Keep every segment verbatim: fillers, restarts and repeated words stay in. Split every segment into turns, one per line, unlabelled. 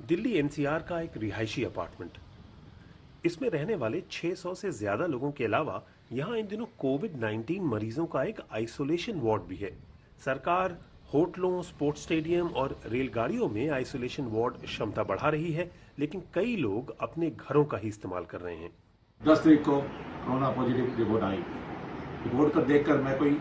Delhi NCR का एक रिहायशी अपार्टमेंट। इसमें रहने वाले छह सौ से ज्यादा लोगों के अलावा यहाँ इन दिनों कोविड नाइन्टीन मरीजों का एक आइसोलेशन वार्ड भी है। सरकार होटलों, स्पोर्ट्स स्टेडियम और रेलगाड़ियों में आइसोलेशन वार्ड क्षमता बढ़ा रही है, लेकिन कई लोग अपने घरों का ही इस्तेमाल कर रहे हैं।
दस तारीख को कोरोना पॉजिटिव रिपोर्ट आई। रिपोर्ट को देखकर मैं कोई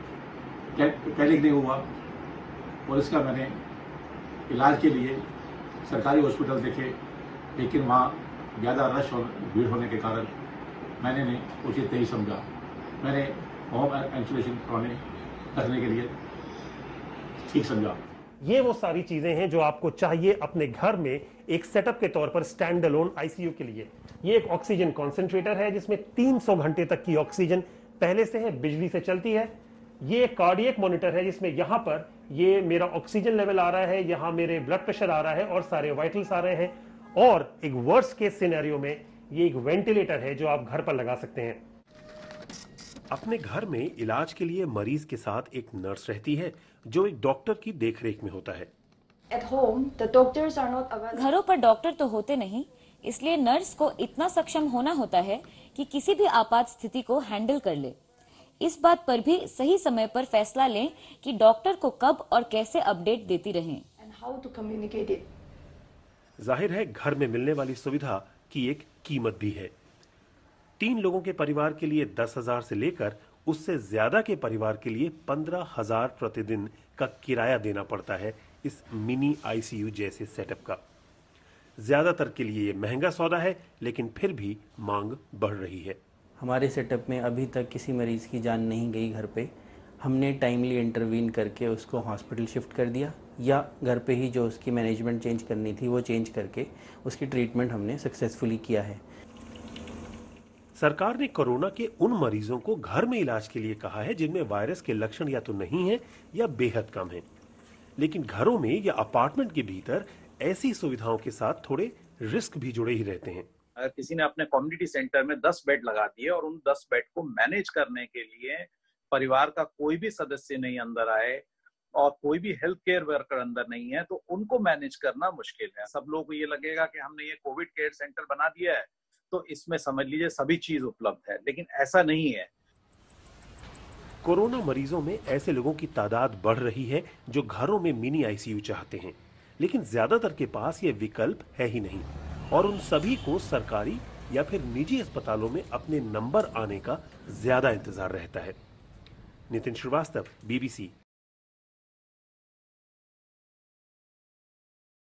पैनिक नहीं हुआ और इसका मैंने इलाज के लिए सरकारी हॉस्पिटल देखे, लेकिन वहाँ ज़्यादा रश और भीड़ होने के कारण मैंने नहीं उचित नहीं समझा। मैंने होम आइसोलेशन करने रखने के लिए ठीक समझा।
ये वो सारी चीजें हैं जो आपको चाहिए अपने घर में एक सेटअप के तौर पर स्टैंड अलोन आईसीयू के लिए। ये एक ऑक्सीजन कॉन्सेंट्रेटर है जिसमें तीन सौ घंटे तक की ऑक्सीजन पहले से है, बिजली से चलती है। ये एक कार्डियक मॉनिटर है जिसमें यहां पर ये मेरा ऑक्सीजन लेवल आ रहा है, यहां मेरे ब्लड प्रेशर आ रहा है और सारे वाइटल्स आ रहे हैं। और एक वर्स्ट केस सिनेरियो में ये एक वेंटिलेटर है जो आप घर पर लगा सकते हैं। अपने घर में इलाज के लिए मरीज के साथ एक नर्स रहती है जो एक डॉक्टर की देखरेख में होता है।
At home, the doctors are not available.
घरों पर डॉक्टर तो होते नहीं, इसलिए नर्स को इतना सक्षम होना होता है कि किसी भी आपात स्थिति को हैंडल कर ले। इस बात पर भी सही समय पर फैसला लें कि डॉक्टर को कब और कैसे अपडेट देती रहें।
And how to communicate it.
जाहिर है घर में मिलने वाली सुविधा की एक कीमत भी है। तीन लोगों के परिवार के लिए दस हजार से लेकर उससे ज्यादा के परिवार के लिए पंद्रह हजार प्रतिदिन का किराया देना पड़ता है इस मिनी आईसीयू जैसे सेटअप का। ज्यादातर के लिए ये महंगा सौदा है, लेकिन फिर भी मांग बढ़ रही है।
हमारे सेटअप में अभी तक किसी मरीज की जान नहीं गई घर पे। हमने टाइमली इंटरवीन करके उसको हॉस्पिटल शिफ्ट कर दिया, या घर पे ही जो उसकी मैनेजमेंट चेंज करनी थी वो चेंज करके उसकी ट्रीटमेंट हमने सक्सेसफुली किया है।
सरकार ने कोरोना के उन मरीजों को घर में इलाज के लिए कहा है जिनमें वायरस के लक्षण या तो नहीं है या बेहद कम है, लेकिन घरों में या अपार्टमेंट के भीतर ऐसी सुविधाओं के साथ थोड़े रिस्क भी जुड़े ही रहते हैं।
अगर किसी ने अपने कम्युनिटी सेंटर में दस बेड लगा दिए और उन दस बेड को मैनेज करने के लिए परिवार का कोई भी सदस्य नहीं अंदर आए और कोई भी हेल्थ केयर वर्कर अंदर नहीं है, तो उनको मैनेज करना मुश्किल है। सब लोगों को ये लगेगा कि हमने ये कोविड केयर सेंटर बना दिया है तो इसमें समझ लीजिए सभी चीज उपलब्ध है, लेकिन ऐसा नहीं है।
कोरोना मरीजों में ऐसे लोगों की तादाद बढ़ रही है जो घरों में मिनी आईसीयू चाहते हैं, लेकिन ज्यादातर के पास ये विकल्प है ही नहीं और उन सभी को सरकारी या फिर निजी अस्पतालों में अपने नंबर आने का ज्यादा इंतजार रहता है। नितिन श्रीवास्तव, बीबीसी।